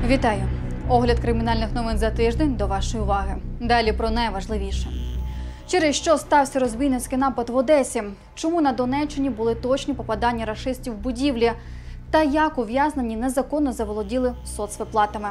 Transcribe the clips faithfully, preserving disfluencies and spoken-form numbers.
Вітаю! Огляд кримінальних новин за тиждень до вашої уваги. Далі про найважливіше. Через що стався розбійницький напад в Одесі? Чому на Донеччині були точні попадання рашистів в будівлі? Та як ув'язнені незаконно заволоділи соцвиплатами?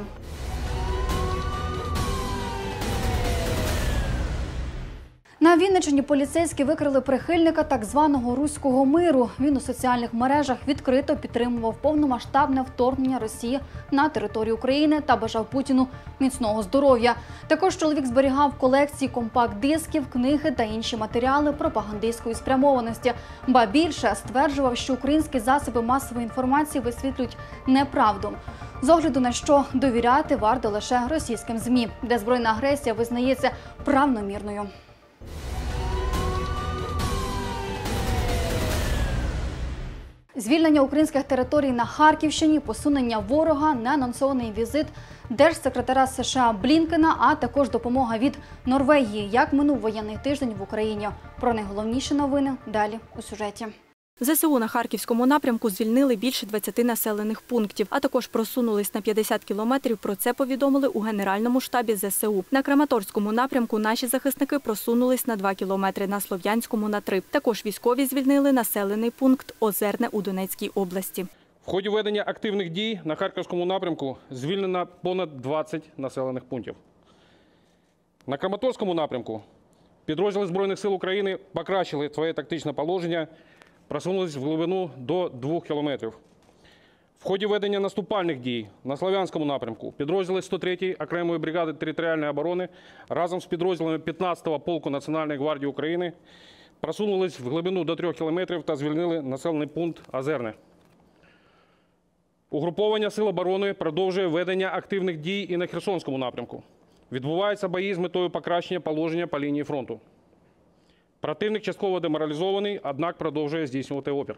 На Вінниччині поліцейські викрили прихильника так званого «руського миру». Він у соціальних мережах відкрито підтримував повномасштабне вторгнення Росії на територію України та бажав Путіну міцного здоров'я. Також чоловік зберігав в колекції компакт-дисків, книги та інші матеріали пропагандистської спрямованості. Ба більше, стверджував, що українські засоби масової інформації висвітлюють неправду. З огляду на що довіряти варто лише російським ЗМІ, де збройна агресія визнається правномірною. Звільнення українських територій на Харківщині, посунення ворога, неанонсований візит держсекретаря США Блінкена, а також допомога від Норвегії. Як минув воєнний тиждень в Україні? Про найголовніші новини далі у сюжеті. ЗСУ на Харківському напрямку звільнили більше двадцяти населених пунктів, а також просунулись на п'ятдесят кілометрів. Про це повідомили у Генеральному штабі ЗСУ. На Краматорському напрямку наші захисники просунулись на два кілометри, на Слов'янському – на три. Також військові звільнили населений пункт Озерне у Донецькій області. В ході ведення активних дій на Харківському напрямку звільнено понад двадцять населених пунктів. На Краматорському напрямку підрозділи Збройних сил України покращили своє тактичне положення, просунулись в глибину до двох кілометрів. В ході ведення наступальних дій на Слов'янському напрямку підрозділи сто третьої окремої бригади територіальної оборони разом з підрозділами п'ятнадцятого полку Національної гвардії України просунулись в глибину до трьох кілометрів та звільнили населений пункт Озерне. Угруповання Сил оборони продовжує ведення активних дій і на Херсонському напрямку. Відбуваються бої з метою покращення положення по лінії фронту. Противник частково деморалізований, однак продовжує здійснювати опір.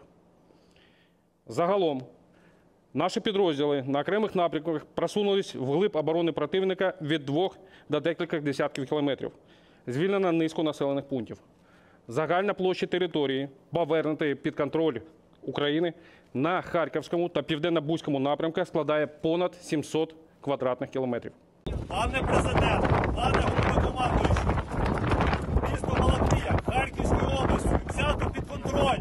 Загалом, наші підрозділи на окремих напрямках просунулись вглиб оборони противника від двох до декількох десятків кілометрів. Звільнено низку населених пунктів. Загальна площа території, повернутої під контроль України на Харківському та Південно-Бузькому напрямках складає понад сімсот квадратних кілометрів. Пане президент, пане головнокомандуючий, місто Балаклія, Харківської області взято під контроль.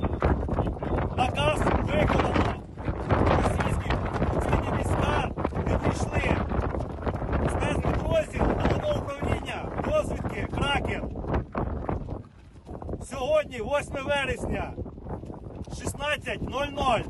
Наказ виконано. Російські окупаційні війська відійшли. Спецпідрозділ Головного управління розвідки «Кракен». Сьогодні, восьме вересня, шістнадцять нуль нуль.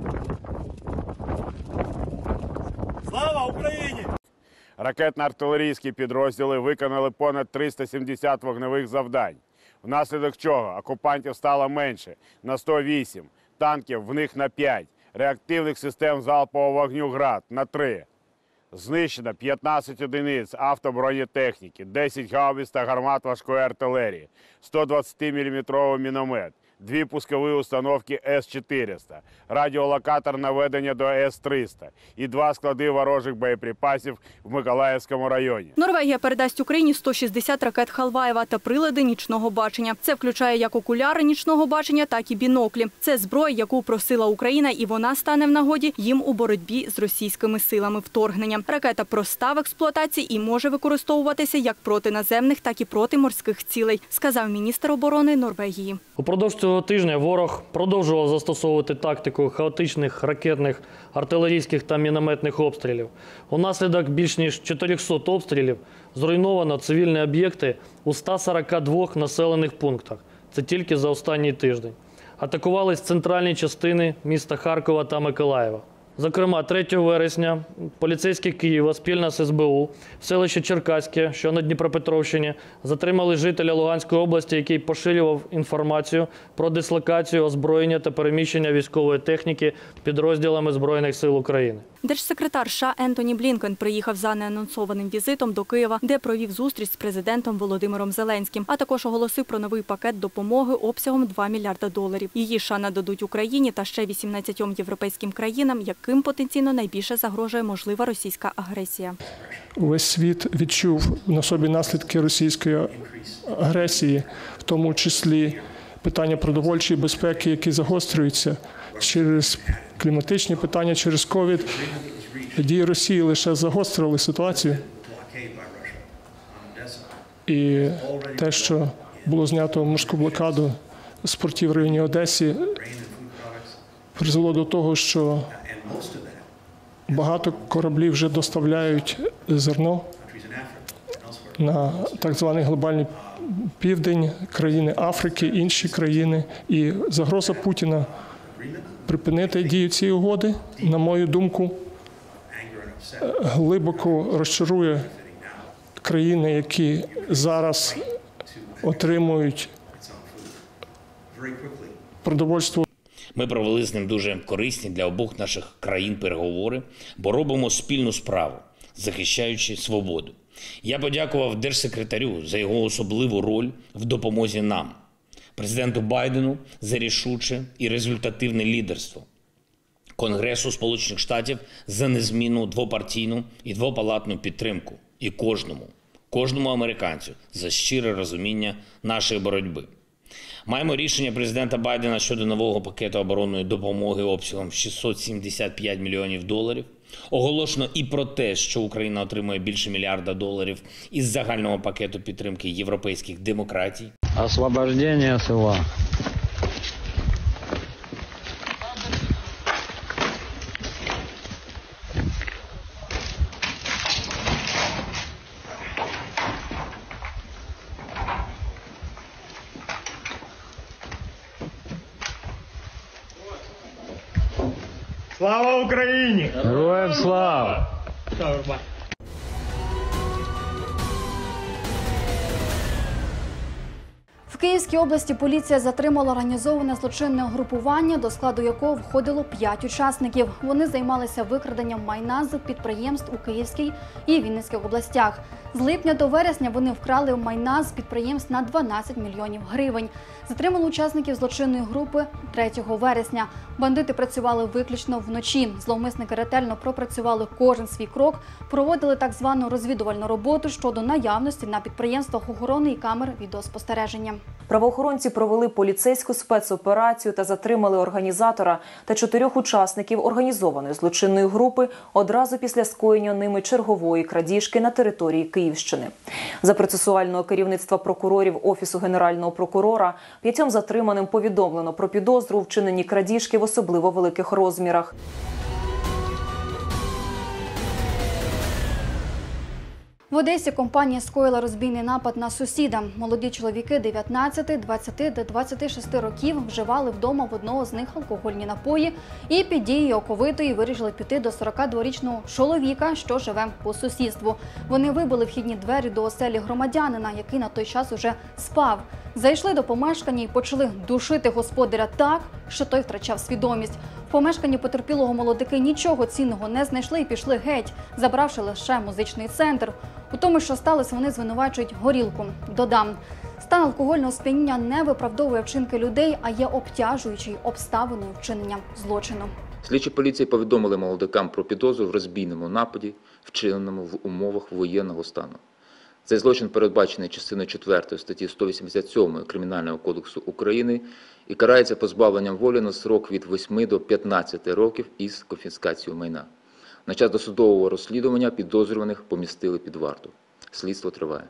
Слава Україні! Ракетно-артилерійські підрозділи виконали понад триста сімдесят вогневих завдань, внаслідок чого окупантів стало менше – на сто вісім, танків в них на п'ять, реактивних систем залпового вогню «Град» – на три. Знищено п'ятнадцять одиниць автобронетехніки, десять гаубиць та гармат важкої артилерії, сто двадцятиміліметровий міномет, дві пускові установки С чотириста, радіолокатор наведення до С триста і два склади ворожих боєприпасів в Миколаївському районі. Норвегія передасть Україні сто шістдесят ракет Халваєва та прилади нічного бачення. Це включає як окуляри нічного бачення, так і біноклі. Це зброя, яку просила Україна, і вона стане в нагоді їм у боротьбі з російськими силами вторгнення. Ракета проста в експлуатації і може використовуватися як проти наземних, так і проти морських цілей, сказав міністр оборони Норвегії. Упродовж цього тижня ворог продовжував застосовувати тактику хаотичних ракетних, артилерійських та мінометних обстрілів. Унаслідок більш ніж чотирьохсот обстрілів зруйновано цивільні об'єкти у ста сорока двох населених пунктах. Це тільки за останній тиждень. Атакувались центральні частини міста Харкова та Миколаєва. Зокрема, третього вересня поліцейські Києва спільно з С Б У в селищі Черкаське, що на Дніпропетровщині, затримали жителя Луганської області, який поширював інформацію про дислокацію, озброєння та переміщення військової техніки підрозділами Збройних сил України. Держсекретар США Ентоні Блінкен приїхав за неанонсованим візитом до Києва, де провів зустріч з президентом Володимиром Зеленським, а також оголосив про новий пакет допомоги обсягом два мільярда доларів. Її США нададуть Україні та ще вісімнадцятьом європейським країнам, яким потенційно найбільше загрожує можлива російська агресія. Весь світ відчув на собі наслідки російської агресії, в тому числі питання продовольчої безпеки, які загострюються через кліматичні питання, через ковід. Дії Росії лише загострили ситуацію. І те, що було знято морську блокаду з портів в районі Одесі, призвело до того, що багато кораблів вже доставляють зерно на так званий глобальний південь, країни Африки, інші країни. І загроза Путіна припинити дію цієї угоди, на мою думку, глибоко розчарує країни, які зараз отримують продовольство. Ми провели з ним дуже корисні для обох наших країн переговори, бо робимо спільну справу, захищаючи свободу. Я подякував держсекретарю за його особливу роль в допомозі нам, президенту Байдену за рішуче і результативне лідерство, Конгресу Сполучених Штатів за незмінну двопартійну і двопалатну підтримку і кожному, кожному американцю за щире розуміння нашої боротьби. Маємо рішення президента Байдена щодо нового пакету оборонної допомоги обсягом шістсот сімдесят п'ять мільйонів доларів. Оголошено і про те, що Україна отримує більше мільярда доларів із загального пакету підтримки європейських демократій. Освобождение села. Слава Україні! Героям слава! В Київській області поліція затримала організоване злочинне угрупування, до складу якого входило п'ять учасників. Вони займалися викраденням майна з підприємств у Київській і Вінницьких областях. З липня до вересня вони вкрали майна з підприємств на дванадцять мільйонів гривень. Затримали учасників злочинної групи третього вересня. Бандити працювали виключно вночі. Зловмисники ретельно пропрацювали кожен свій крок, проводили так звану розвідувальну роботу щодо наявності на підприємствах охорони і камер відеоспостереження. Правоохоронці провели поліцейську спецоперацію та затримали організатора та чотирьох учасників організованої злочинної групи одразу після скоєння ними чергової крадіжки на території Київщини. За процесуального керівництва прокурорів Офісу Генерального прокурора п'ятьом затриманим повідомлено про підозру у вчиненні крадіжки в особливо великих розмірах. В Одесі компанія скоїла розбійний напад на сусіда. Молоді чоловіки дев'ятнадцяти, двадцяти та двадцяти шести років вживали вдома в одного з них алкогольні напої і під дією оковитої вирішили піти до сорокадворічного чоловіка, що живе по сусідству. Вони вибили вхідні двері до оселі громадянина, який на той час уже спав. Зайшли до помешкання і почали душити господаря так, що той втрачав свідомість. В помешканні потерпілого молодики нічого цінного не знайшли і пішли геть, забравши лише музичний центр. У тому, що сталося, вони звинувачують горілку. Додам, стан алкогольного сп'яніння не виправдовує вчинки людей, а є обтяжуючою обставиною вчинення злочину. Слідчі поліції повідомили молодикам про підозру в розбійному нападі, вчиненому в умовах воєнного стану. Цей злочин передбачений частиною четвертої статті сто вісімдесят сьомої Кримінального кодексу України і карається позбавленням волі на строк від восьми до п'ятнадцяти років із конфіскацією майна. На час досудового розслідування підозрюваних помістили під варту. Слідство триває.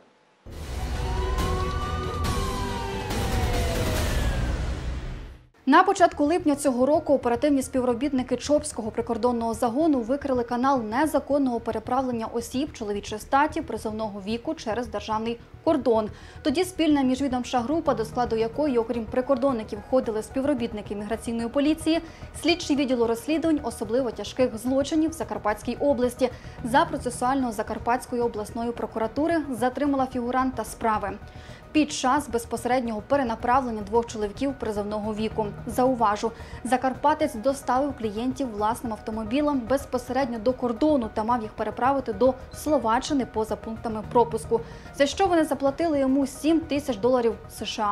На початку липня цього року оперативні співробітники Чопського прикордонного загону викрили канал незаконного переправлення осіб чоловічої статі призовного віку через державний кордон. Тоді спільна міжвідомча група, до складу якої, окрім прикордонників, входили співробітники міграційної поліції, слідчі відділу розслідувань особливо тяжких злочинів в Закарпатській області, за процесуального Закарпатської обласної прокуратури затримала фігуранта справи під час безпосереднього перенаправлення двох чоловіків призовного віку. Зауважу, закарпатець доставив клієнтів власним автомобілем безпосередньо до кордону та мав їх переправити до Словаччини поза пунктами пропуску, за що вони заплатили йому сім тисяч доларів США.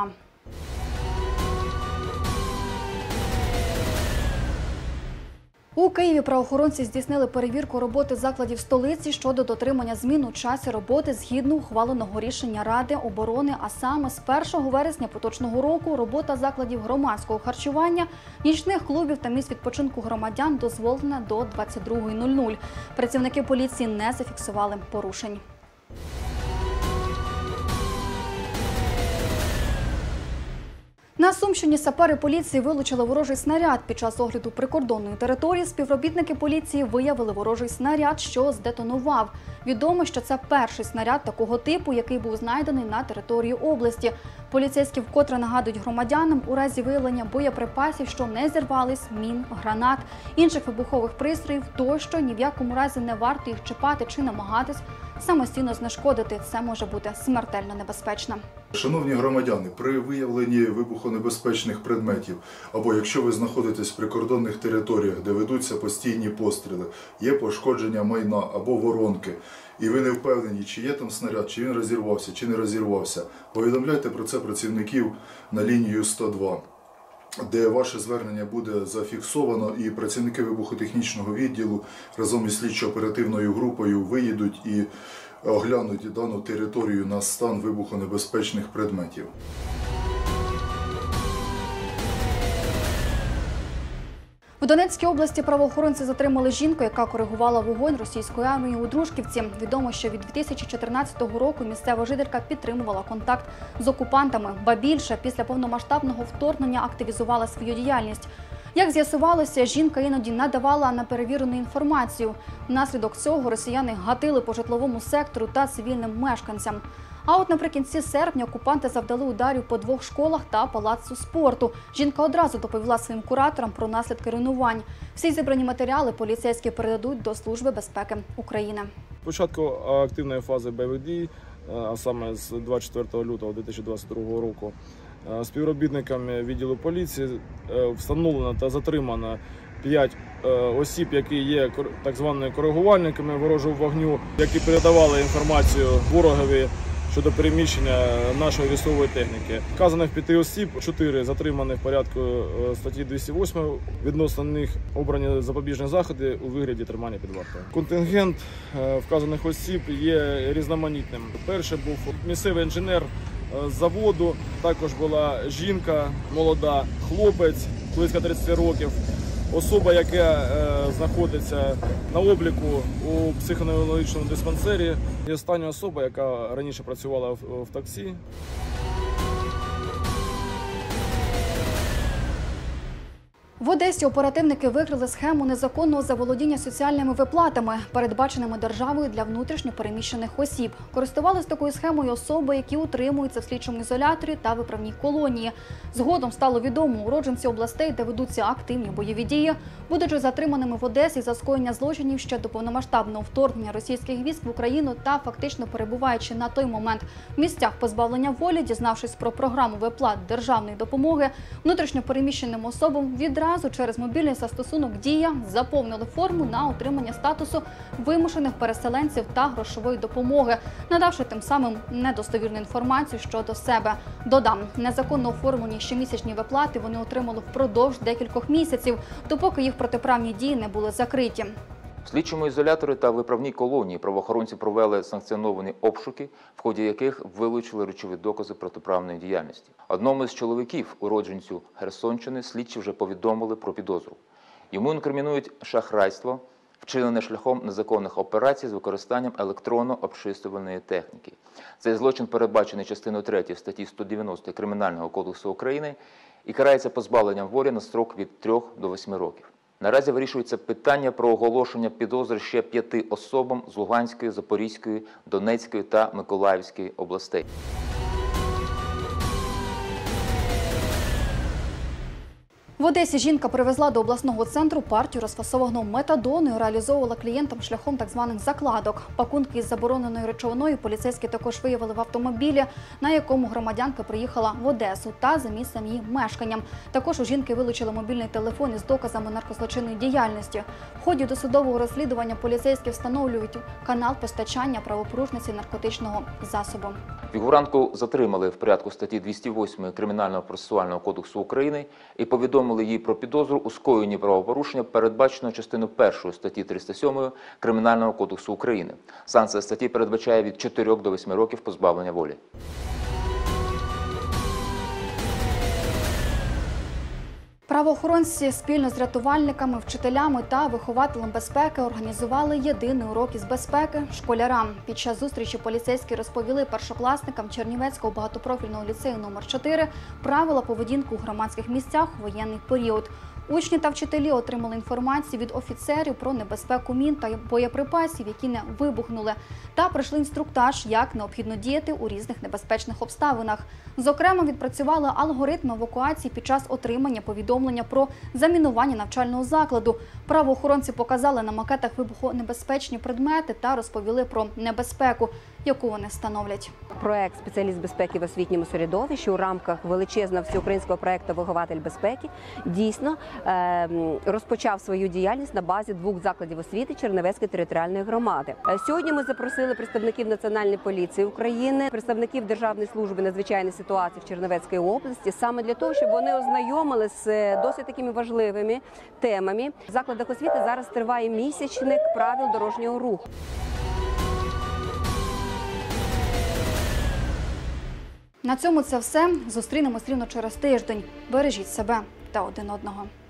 У Києві правоохоронці здійснили перевірку роботи закладів столиці щодо дотримання змін у часі роботи згідно ухваленого рішення Ради оборони, а саме з першого вересня поточного року робота закладів громадського харчування, нічних клубів та місць відпочинку громадян дозволена до двадцять другої нуль нуль. Працівники поліції не зафіксували порушень. На Сумщині сапери поліції вилучили ворожий снаряд. Під час огляду прикордонної території співробітники поліції виявили ворожий снаряд, що здетонував. Відомо, що це перший снаряд такого типу, який був знайдений на території області. Поліцейські вкотре нагадують громадянам у разі виявлення боєприпасів, що не зірвались, мін, гранат, інших вибухових пристроїв тощо, ні в якому разі не варто їх чіпати чи намагатись самостійно знешкодити. Це може бути смертельно небезпечно. Шановні громадяни, при виявленні вибухонебезпечних предметів або якщо ви знаходитесь в прикордонних територіях, де ведуться постійні постріли, є пошкодження майна або воронки, і ви не впевнені, чи є там снаряд, чи він розірвався, чи не розірвався, повідомляйте про це працівників на лінію сто два, де ваше звернення буде зафіксовано, і працівники вибухотехнічного відділу разом із слідчо-оперативною групою виїдуть і оглянуть дану територію на стан вибухонебезпечних предметів. В Донецькій області правоохоронці затримали жінку, яка коригувала вогонь російської армії у Дружківці. Відомо, що від дві тисячі чотирнадцятого року місцева жителька підтримувала контакт з окупантами. Ба більше, після повномасштабного вторгнення активізувала свою діяльність. Як з'ясувалося, жінка іноді надавала неперевірену інформацію. Внаслідок цього росіяни гатили по житловому сектору та цивільним мешканцям. А от наприкінці серпня окупанти завдали ударів по двох школах та палацу спорту. Жінка одразу доповіла своїм кураторам про наслідки руйнувань. Всі зібрані матеріали поліцейські передадуть до Служби безпеки України. Початку активної фази бойових дій, а саме з двадцять четвертого лютого дві тисячі двадцять другого року, співробітниками відділу поліції встановлено та затримано п'ять осіб, які є так званими коригувальниками ворожого вогню, які передавали інформацію ворогові щодо переміщення нашої військової техніки. Вказаних п'яти осіб, чотири затримані в порядку статті двісті восьмої, відносно них обрані запобіжні заходи у вигляді тримання під вартою. Контингент вказаних осіб є різноманітним. Перший був місцевий інженер з заводу, також була жінка молода, хлопець близько тридцяти років, особа, яка е, знаходиться на обліку у психоневрологічному диспансері, і остання особа, яка раніше працювала в, в таксі. В Одесі оперативники викрили схему незаконного заволодіння соціальними виплатами, передбаченими державою для внутрішньо переміщених осіб. Користувались такою схемою особи, які утримуються в слідчому ізоляторі та виправній колонії. Згодом стало відомо, уродженці областей, де ведуться активні бойові дії, будучи затриманими в Одесі за скоєння злочинів ще до повномасштабного вторгнення російських військ в Україну та фактично перебуваючи на той момент в місцях позбавлення волі, дізнавшись про програму виплат державної допомоги, внутрішньо переміщеним особам відразу через мобільний застосунок «Дія» заповнили форму на отримання статусу вимушених переселенців та грошової допомоги, надавши тим самим недостовірну інформацію щодо себе. Додам, незаконно оформлені щомісячні виплати вони отримали впродовж декількох місяців, допоки їх протиправні дії не були закриті. В слідчому ізоляторі та виправній колонії правоохоронці провели санкціоновані обшуки, в ході яких вилучили речові докази протиправної діяльності. Одному з чоловіків, уродженцю Херсонщини, слідчі вже повідомили про підозру. Йому інкримінують шахрайство, вчинене шляхом незаконних операцій з використанням електронно-обчислювальної техніки. Цей злочин передбачений частиною третьою статті сто дев'яносто Кримінального кодексу України і карається позбавленням волі на строк від трьох до восьми років. Наразі вирішується питання про оголошення підозри ще п'яти особам з Луганської, Запорізької, Донецької та Миколаївської областей. В Одесі жінка привезла до обласного центру партію розфасованого метадону і реалізовувала клієнтам шляхом так званих закладок. Пакунки із забороненою речовиною поліцейські також виявили в автомобілі, на якому громадянка приїхала в Одесу та за місцем її мешканням. Також у жінки вилучили мобільний телефон із доказами наркозлочинної діяльності. В ході досудового розслідування поліцейські встановлюють канал постачання правопорушниці наркотичного засобу. Фігурантку затримали в порядку статті двісті восьмої Кримінального процесуального кодексу України і повідомили повідомили їй про підозру у скоєнні правопорушення, передбаченого частиною першої статті триста сьомої Кримінального кодексу України. Санкція статті передбачає від чотирьох до восьми років позбавлення волі. Правоохоронці спільно з рятувальниками, вчителями та вихователем безпеки організували єдиний урок із безпеки школярам. Під час зустрічі поліцейські розповіли першокласникам Чернівецького багатопрофільного ліцею номер чотири правила поведінки у громадських місцях у воєнний період. Учні та вчителі отримали інформацію від офіцерів про небезпеку мін та боєприпасів, які не вибухнули, та пройшли інструктаж, як необхідно діяти у різних небезпечних обставинах. Зокрема, відпрацювали алгоритм евакуації під час отримання повідомлення про замінування навчального закладу. Правоохоронці показали на макетах вибухонебезпечні предмети та розповіли про небезпеку, яку вони становлять. Проект «Спеціаліст безпеки в освітньому середовищі» у рамках величезного всеукраїнського проекту «Вихователь безпеки» дійсно розпочав свою діяльність на базі двох закладів освіти Чернівецької територіальної громади. Сьогодні ми запросили представників Національної поліції України, представників Державної служби надзвичайних ситуацій в Чернівецькій області, саме для того, щоб вони ознайомилися з досить такими важливими темами. В закладах освіти зараз триває місячник правил дорожнього руху. На цьому це все. Зустрінемось рівно через тиждень. Бережіть себе та один одного.